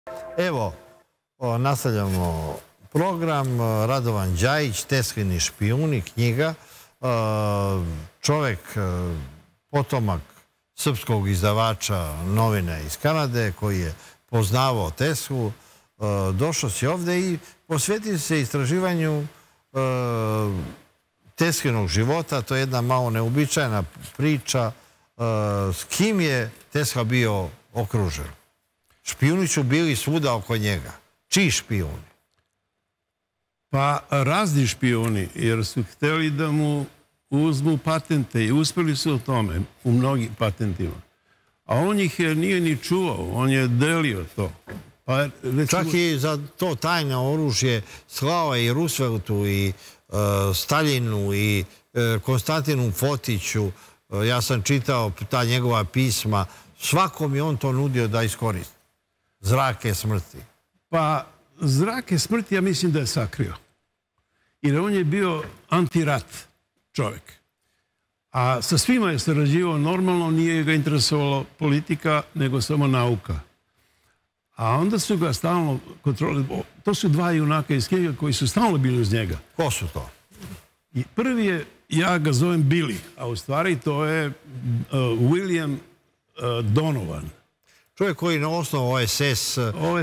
Evo, nastavljamo program. Radovan Đajić, Teslini špijuni, knjiga. Čovjek, potomak srpskog izdavača novine iz Kanade, koji je poznavao Teslu, došao si ovdje i posvetio se istraživanju Teslinog života. To je jedna malo neobičajna priča. S kim je Tesla bio okružen? Špijuni su bili svuda oko njega. Čiji špijuni? Pa razni špijuni, jer su htjeli da mu uzmu patente i uspjeli su u tome, u mnogim patentima. A on ih nije ni čuvao, on je delio to. Pa, recimo... Čak i za to tajne oružje slao i Rooseveltu i Staljinu i Konstantinu Fotiću. Ja sam čitao ta njegova pisma. Svakom je on to nudio da iskoristi. Zrake smrti. Pa zrake smrti ja mislim da je sakrio. Jer on je bio antirat čovjek. A sa svima je sarađivao normalno, nije ga interesovala politika, nego samo nauka. A onda su ga stalno kontrolirali. To su dva junaka iz knjiga koji su stalno bili uz njega. Ko su to? I prvi je, ja ga zovem Billy, a u stvari to je William Donovan. Čovjek koji na osnovu OSS,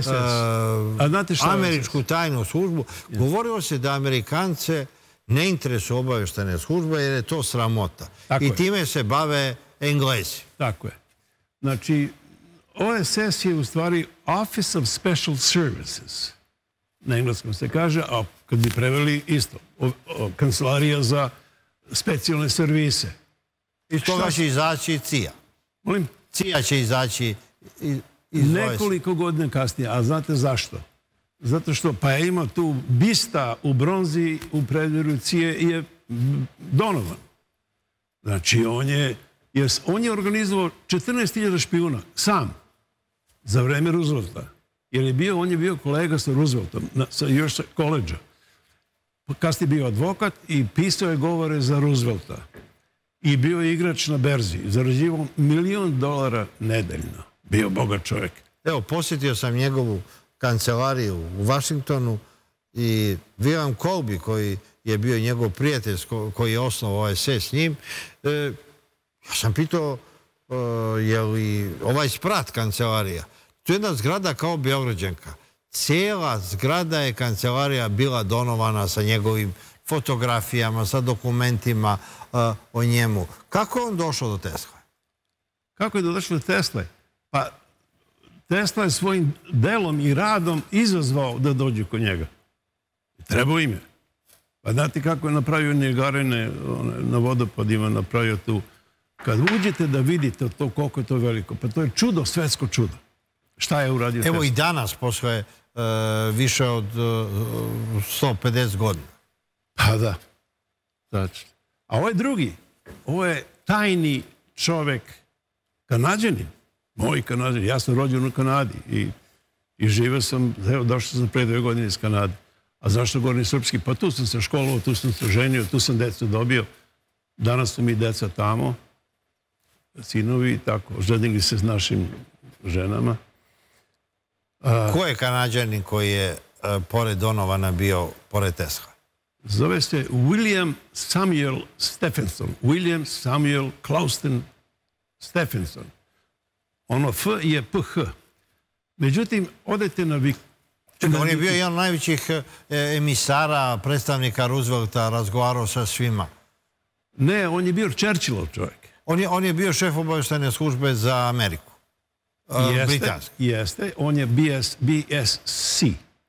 američku tajnu službu, govorilo se da Amerikance ne interesuju obavještajne službe jer je to sramota. I time se bave Englezi. Tako je. Znači, OSS je u stvari Office of Special Services. Na engleskom se kaže, a kad bi preveli isto, kancelarija za specijalne servise. Iz toga će izaći CIA. Molim? CIA će izaći nekoliko godina kasnije. A znate zašto? Zato što pa je imao tu bista u bronzi u predvorju CIA je Donovan. Znači on je organizovao 14.000 špijuna sam za vreme Roosevelta. Jer on je bio kolega sa Rooseveltom, još sa koledža. Kasnije bio advokat i pisao je govore za Roosevelta. I bio je igrač na berzi. Zarađivao $1 milion nedeljno. Bio bogat čovjek. Evo, posjetio sam njegovu kancelariju u Vašingtonu i William Colby, koji je bio njegov prijatelj, koji je osnovao OSS s njim. Ja sam pitao, je li ovaj sprat kancelarija? To je jedna zgrada kao Beograđanka. Cijela zgrada je kancelarija bila Donovana sa njegovim fotografijama, sa dokumentima o njemu. Kako je on došao do Tesle? Kako je došao do Tesle? Pa Tesla je svojim delom i radom izazvao da dođe kod njega. Trebao im je. Pa znate kako je napravio Niagarine na vodopadima, napravio tu. Kad uđete da vidite to koliko je to veliko, pa to je čudo, svetsko čudo. Šta je uradio Tesla? Evo i danas, posle više od 150 godina. Pa da. Tačno. A ovo je drugi. Ovo je tajni čovek, Kanađanin. Moj Kanađanin. Ja sam rođen u Kanadi i živeo sam, evo, došao sam pre 2 godine iz Kanade. A zašto govorim srpski? Pa tu sam se školovao, tu sam se ženio, tu sam decu dobio. Danas su mi deca tamo, sinovi i tako. Ženili se s našim ženama. Ko je Kanađanin koji je pored Donovana bio pored Tesla? Zove se William Samuel Stephenson. William Samuel Clouston Stephenson. Ono F je PH. Međutim, odete na on je bio jedan od najvećih emisara, predstavnika Roosevelta, razgovarao sa svima. Ne, on je bio Churchillov čovjek. On je bio šef obavještajne službe za Ameriku. Jeste. On je BSC.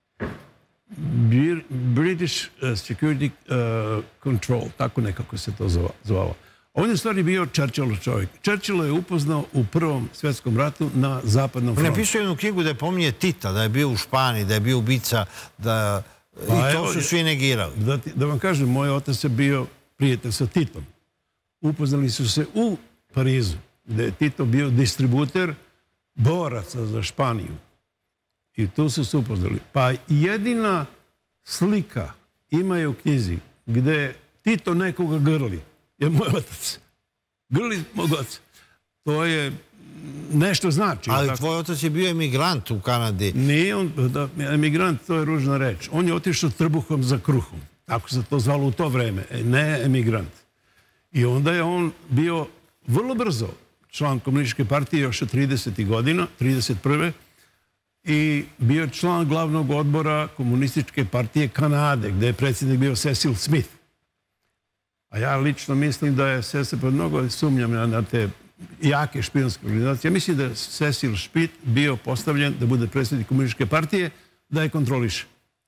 British Security Control. Tako nekako se to zvalo. On je u stvari bio Churchillov čovjek. Churchill je upoznao u Prvom svjetskom ratu na zapadnom frontu. On je pisao jednu knjigu da je pominje Tita, da je bio u Španiji, da je bio ubica, i to su svi negirali. Da vam kažem, moj otac je bio prijatelj sa Titom. Upoznali su se u Parizu, gdje je Tito bio distributer boraca za Španiju. I tu su se upoznali. Pa jedina slika imaju u knjizi gdje Tito nekoga grli je moj otac. Grli mog oca. to je nešto znači. Ali tvoj otac je bio emigrant u Kanadi. Nije on, emigrant, to je ružna reč. On je otišao trbuhom za kruhom. Tako se to zvalo u to vreme, ne emigrant. I onda je on bio vrlo brzo član komunističke partije još od 30. godina, 31. I bio je član glavnog odbora komunističke partije Kanade, gdje je predsjednik bio Cecil Smith. A ja lično mislim da je Cecil, mnogo sumnjam na te jake špijunske organizacije. Ja mislim da je Cecil Smith bio postavljen da bude predsjednik komunističke partije, da je kontroliše.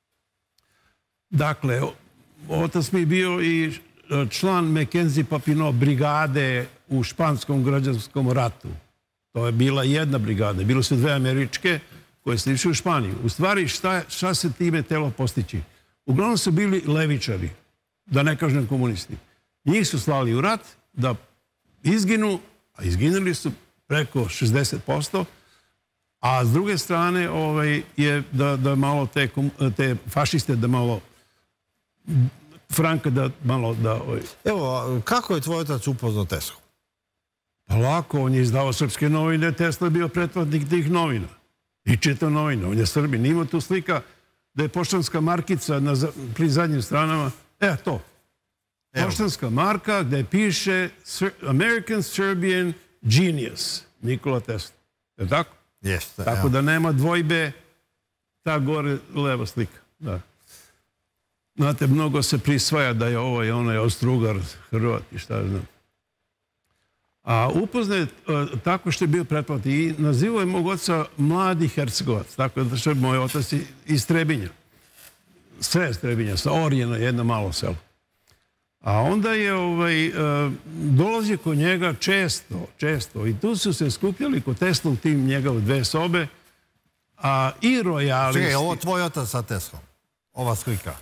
Dakle, otac mi je bio i član Mackenzie Papineau brigade u španskom građanskom ratu. To je bila jedna brigada. Bilo su dve američke koje su išli u Španiju. U stvari, šta se time telo postići? Uglavnom su bili levičari, da ne kažem komunisti. Njih su slali u rat da izginu, a izginuli su preko 60%, a s druge strane je da malo te fašiste, da malo Franka da malo da... Evo, kako je tvoj otac upoznao Teslu? Pa lako, on je izdao srpske novine, Tesla je bio pretplatnik tih novina. I čitao novine, on je Srbin. Ima tu slika da je poštanska markica pri zadnjim stranama. To. Poštanska marka gdje piše American Serbian Genius, Nikola Tesla. Je tako? Jeste. Tako da nema dvojbe, ta gore leva slika. Da. Znate, mnogo se prisvaja da je ovo i onaj Austrougar, Hrvat i šta znam. A upoznaje tako što je bio pretplatnik i nazivao je mog oca mladi Hercegovac. Tako da što je moj otac iz Trebinja. Sve iz Trebinja, sa Orjena, jedno malo selo. A onda je dolazio kod njega često. I tu su se skupljali kod Tesla u tim njegove dve sobe. A i rojalisti... Čekaj, ovo tvoj otac sa Teslom? Ova slika?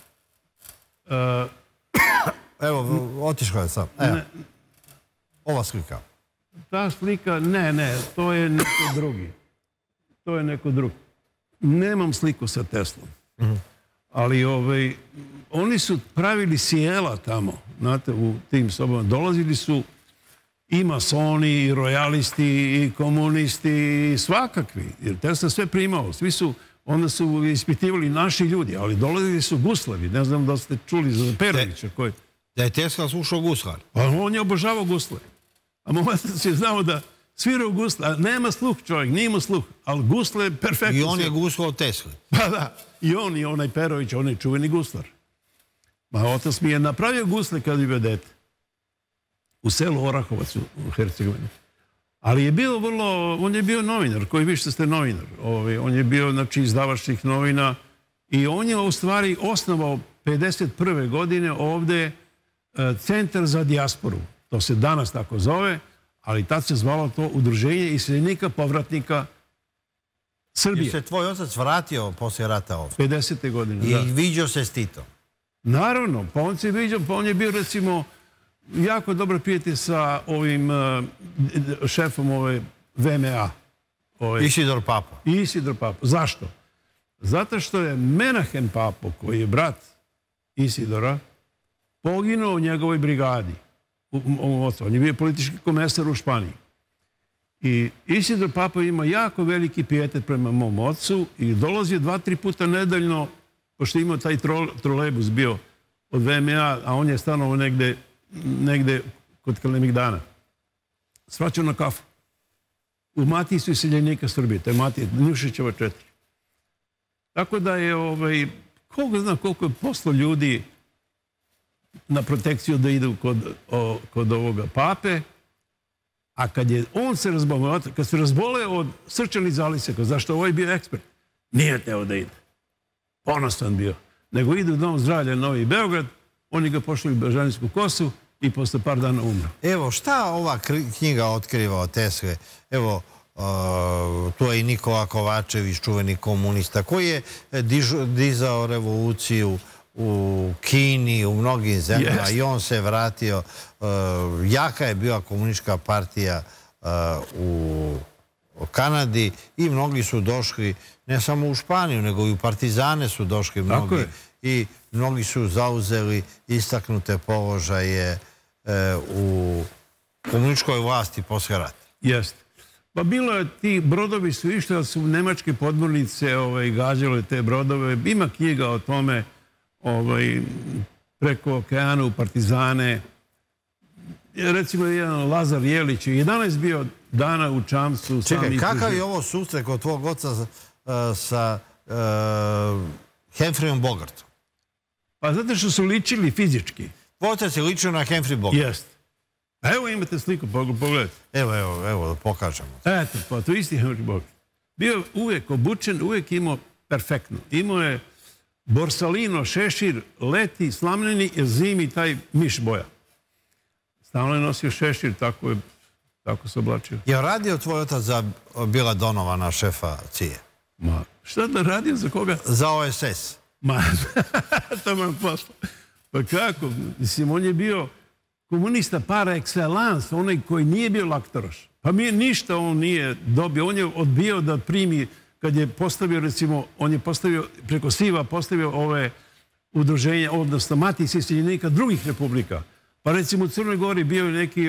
Evo, otišao je sam. Ova slika. Ta slika, ne, to je neko drugi. Nemam sliku sa Teslom. Ali oni su pravili sjela tamo, znate, u tim sobama. Dolazili su i masoni, i rojalisti, i komunisti, i svakakvi. Jer Tesla sve primao. Onda su ispitivali naši ljudi, ali dolazili su guslevi. Ne znam da ste čuli za Perovića. Da je Tesla slušao guslar? Pa on je obožavao gusle. A moj otac je znao da svira u gusle. A nema sluh čovjek, nije imao sluh. Ali gusle je perfektno. I on je guslao Tesli? Pa da. I on i onaj Perović, on je čuveni guslar. Ma otac mi je napravio gusle kad je bio dete. U selu Orahovac u Hercegovini. Ali je bio on je bio novinar, koji vi što ste novinar. On je bio, znači, izdavač tih novina i on je u stvari osnovao 51. godine ovdje Centar za dijasporu. To se danas tako zove, ali tad se zvalo to Udruženje iseljenika povratnika Srbije. Je se tvoj otac vratio poslije rata ovdje? 50. godine, da. I viđao se s Titom? Naravno, pa on se viđao, pa on je bio, recimo, jako dobro prijatelj sa ovim šefom VMA. Isidor Papo. Isidor Papo. Zašto? Zato što je Menahem Papo, koji je brat Isidora, poginuo u njegovoj brigadi. On je bio politički komesar u Španiji. I Isidor Papo ima jako veliki pijetet prema mom ocu i dolazio 2-3 puta nedeljno, pošto je imao taj trolejbus bio od VMA, a on je stanovao negde kod Kalemegdana. Svačao na kafu. U Maticu iseljenika Srbije. To je Matija Nušićeva 4. Tako da je, koga zna koliko je poslao ljudi na protekciju da idu kod ovoga pape, a kad je on se razboleo, kad se razboleo od srčanih zalisaka, zašto ovaj bio ekspert, nije teo da ide. Ponosan bio. Nego ide u Dom zdravlja Novi Beograd, oni ga pošli u Bežanijsku kosu i posle par dana umro. Evo, šta ova knjiga otkriva o Tesle? Evo, tu je i Nikola Kovačević, čuveni komunista, koji je dizao revoluciju u Kini, u mnogim zemljama i on se vratio. Jaka je bila komunistička partija u Kanadi i mnogi su došli, ne samo u Španiju, nego i u partizane su došli mnogi. I mnogi su zauzeli istaknute položaje u komunističkoj vlasti posle rata. Jest. Pa bilo je, ti brodovi su išli, ali su nemačke podmornice gađale te brodove. Ima knjiga o tome, preko okeana u partizane. Recimo, jedan Lazar Jelić je 11 bio dana u Čamcu. Čekaj, kakav je ovo susret kod tvojeg oca sa Humphreyom Bogartom? Pa zato što su ličili fizički. Tvoj otac je ličio na Humphrey Bogart? Jest. Evo imate sliku, pogledajte. Evo, pokažemo. Eto, pa to isti Humphrey Bogart. Bio uvijek obučen, uvijek imao perfektno. Imao je borsalino, šešir, leti, slamljeni, jer zimi taj miš boja. Stalno je nosio šešir, tako se oblačio. Je radio tvoj otac za Billa Donovana, šefa CIA? Ma, šta da radio, za koga? Za OSS. Ma, to vam posla. Pa kako? Mislim, on je bio komunista par excellence, onaj koji nije bio laktoroš. Pa ništa on nije dobio. On je odbio da primi, kad je postavio, recimo, on je postavio, preko SIV-a postavio ove udruženja, odnosno Matice iseljenika drugih republika. Pa recimo u Crnoj Gori bio je neki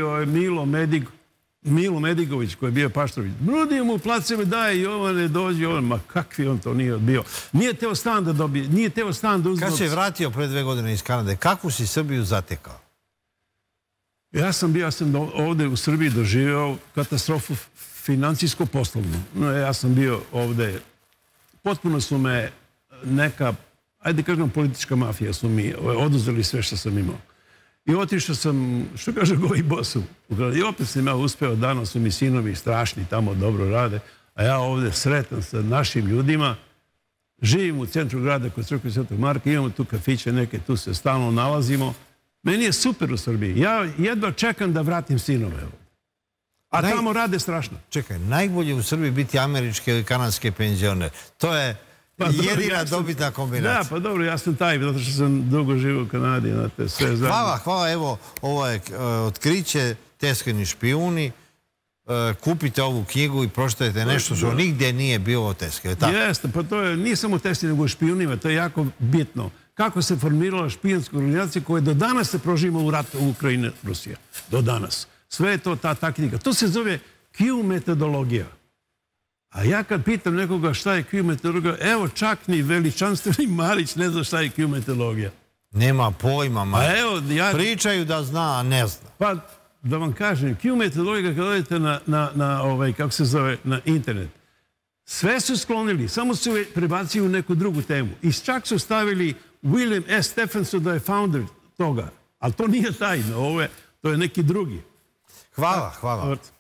Milo Medigović, koji je bio Paštrović. Nudio mu placeve, daje Jovane, dođi Jovan. Ma kakvi on to nije odbio. Nije teo stan da dobije, nije teo stan da uzme... Kad se je vratio pre 2 godine iz Kanade, kakvu si Srbiju zatekao? Ja sam ovdje u Srbiji doživio katastrofu financijsko-poslovnu. Ja sam bio ovdje, potpuno su me neka, ajde kažem, politička mafija su mi oduzeli sve što sam imao. I otišao sam, što kaže Goji Bosu, i opet sam ja uspeo, danas su mi sinovi strašni, tamo dobro rade, a ja ovdje sretan sa našim ljudima, živim u centru grada kod crkve Svetog Marka, imamo tu kafiće neke, tu se stalno nalazimo. Meni je super u Srbiji. Ja jedva čekam da vratim sinove. A tamo rade strašno. Čekaj, najbolje u Srbiji biti američke ili kanadske penzioner. To je jedina dobitna kombinacija. Da, pa dobro, ja sam taj, zato što sam dugo živio u Kanadi. Hvala, evo, ovo je otkriće Teskini špijuni. Kupite ovu knjigu i pročitajte nešto što nigdje nije bilo o Teske. Jeste, pa to je, nije samo o Teski, nego o špijunima, to je jako bitno. Kako se formirala špijonska organizacija koja do danas se prožima u ratu u Ukrajini, Rusija. Do danas. Sve je to ta taktika. To se zove Q metodologija. A ja kad pitam nekoga šta je Q metodologija, evo čak ni veličanstveni Marić ne zna šta je Q metodologija. Nema pojma, Marić. Pričaju da zna, a ne zna. Pa da vam kažem, Q metodologija kad odete kako se zove, na internet, sve su sklonili, samo su prebacili u neku drugu temu. I čak su stavili William S. Stephenson da je founder toga. Ali to nije tajno, to je neki drugi. Hvala.